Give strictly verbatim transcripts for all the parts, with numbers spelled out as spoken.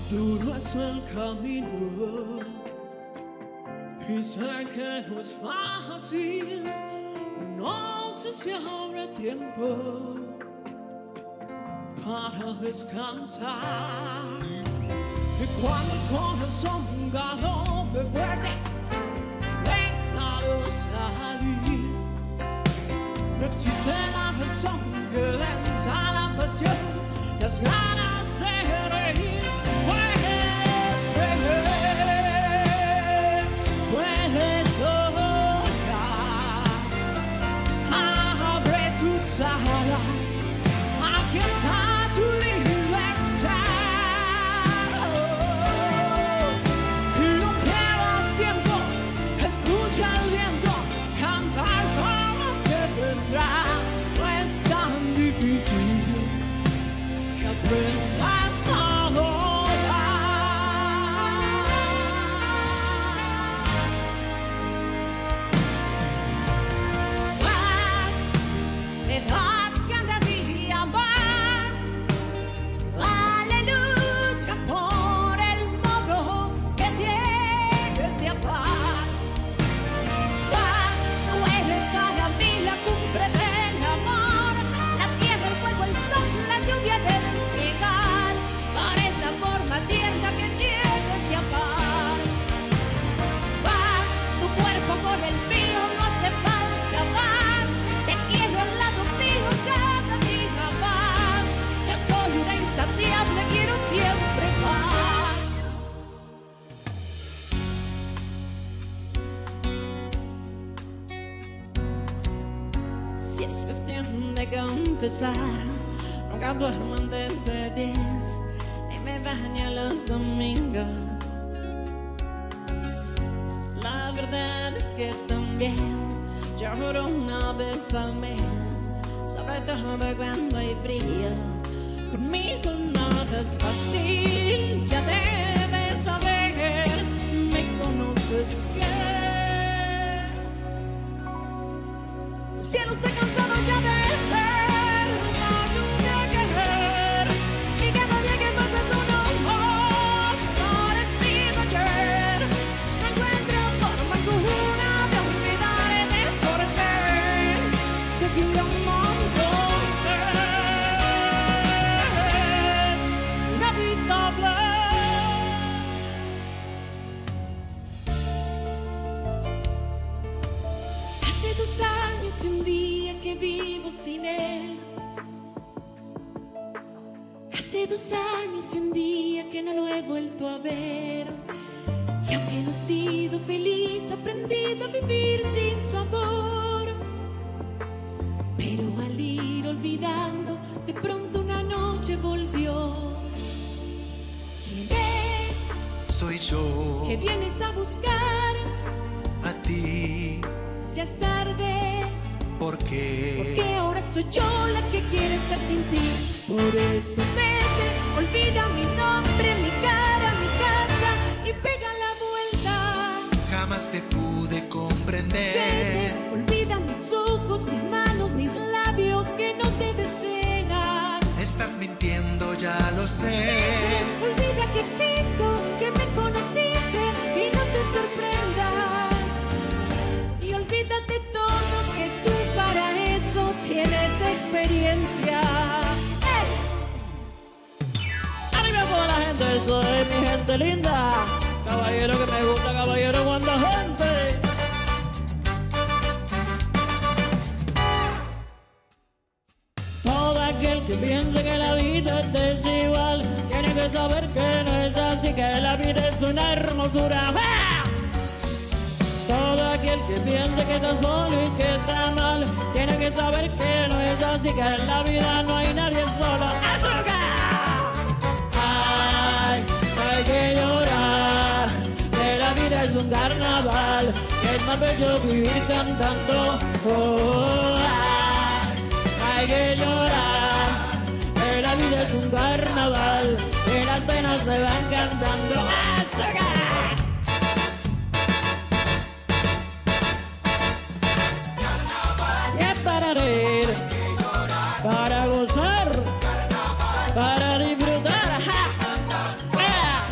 Duro es el camino y sé que no es fácil. No sé si habrá tiempo para descansar. Y cuando el corazón galope fuerte, déjalo salir. No existe la razón que venza la pasión, las ganas de reír. Puedes creer, puedes soñar. Abre tus alas, aquí está tu libertad. Y no pierdas tiempo, escucha el viento cantar como que vendrá. No es tan difícil que aprendas a volar. Vas, me das cada día más. Aleluya por el modo que tienes de amar. Vas, tú eres para mí la cumbre del amor, la tierra, el fuego, el sol, la lluvia del trigal, por esa forma tierna que tienes de amar. Vas, tu cuerpo con el mío, no hace falta más. Te quiero al lado mío cada día más. Yo soy una insaciable, quiero siempre más. Si es cuestión de confesar, nunca duermo antes de diez, ni me baño los domingos. La verdad es que también lloro una vez al mes, sobre todo cuando hay frío. Conmigo nada es fácil, ya debes saber, me conoces bien. El cielo está cansado ya de ver la lluvia caer, y cada día que pasa es uno más parecido a ayer. No encuentro forma alguna de olvidarte por qué seguir amándote es inevitable. Hace dos años y un día que vivo sin él. Hace dos años y un día que no lo he vuelto a ver. Y aunque no he sido feliz, he aprendido a vivir sin su amor. Pero al ir olvidando, de pronto una noche volvió. ¿Quién es? Soy yo, Que vienes a buscar. a ti, Ya es tarde, porque porque ahora soy yo la que quiere estar sin ti. Por eso vete, olvida mi nombre, mi cara, mi casa y pega la vuelta. jamás te pude comprender. Vete, olvida mis ojos, mis manos, mis labios que no te desean. Estás mintiendo, ya lo sé. Vete, olvida que existo, que me conociste y no te sorprendas. Y olvídate todo, que tú para eso tienes experiencia. ¡Ey! ¡Arriba toda la gente! Eso es mi gente linda. Caballero que me gusta, caballero cuando gente. Todo aquel que piense que la vida es desigual tiene que saber que no es así, que la vida es una hermosura. ¡Ah! Todo aquel que piense que está solo y que está mal tiene que saber que no es así, que en la vida no hay nadie solo. ¡Azúcar! Ay, no hay que llorar, que la vida es un carnaval, que es más bello vivir cantando. Oh, ay, no hay que llorar, que la vida es un carnaval, que las penas se van cantando. ¡Azúcar! Para reír, para gozar, para disfrutar. ¡Ja! ¡Ja!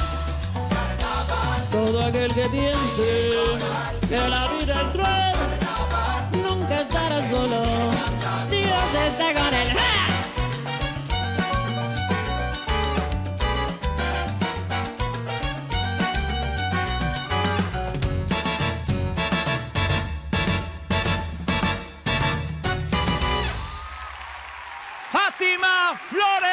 Todo aquel que piense que la vida es cruel nunca estará solo. Dios está con él. ¡Ja! Fátima Flores.